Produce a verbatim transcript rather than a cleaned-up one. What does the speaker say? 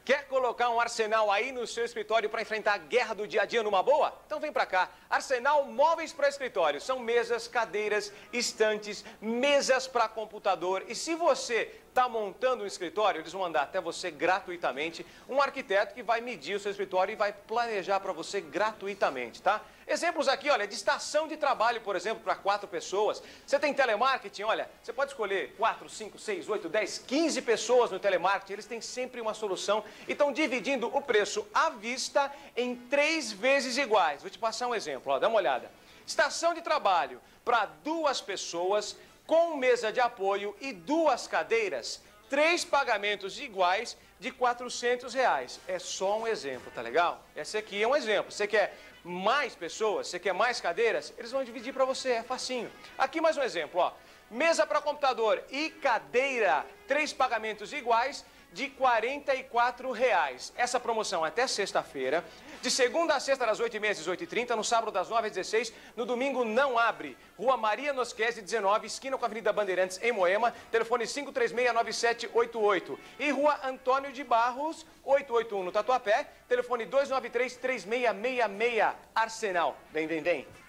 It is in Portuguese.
Quer colocar um Arsenal aí no seu escritório para enfrentar a guerra do dia a dia numa boa? Então vem para cá. Arsenal Móveis para Escritório. São mesas, cadeiras, estantes, mesas para computador. E se você está montando um escritório, eles vão mandar até você gratuitamente um arquiteto que vai medir o seu escritório e vai planejar para você gratuitamente, tá? Exemplos aqui, olha, de estação de trabalho, por exemplo, para quatro pessoas. Você tem telemarketing, olha, você pode escolher quatro, cinco, seis, oito, dez, quinze pessoas no telemarketing. Eles têm sempre uma solução e estão dividindo o preço à vista em três vezes iguais. Vou te passar um exemplo, ó, dá uma olhada. Estação de trabalho para duas pessoas, com mesa de apoio e duas cadeiras, três pagamentos iguais de quatrocentos reais. É só um exemplo, tá legal? Esse aqui é um exemplo. Você quer mais pessoas, você quer mais cadeiras, eles vão dividir para você, é facinho. Aqui mais um exemplo, ó. Mesa para computador e cadeira, três pagamentos iguais de quarenta e quatro reais. Essa promoção até sexta-feira, de segunda a sexta das oito e meia às dezoito e trinta, no sábado das nove às dezesseis, no domingo não abre. Rua Maria Nosquese, dezenove, esquina com a Avenida Bandeirantes, em Moema, telefone cinco três seis, nove sete oito oito. E Rua Antônio de Barros, oitocentos e oitenta e um, no Tatuapé, telefone dois nove três, três seis seis seis. Arsenal. Vem, vem, vem.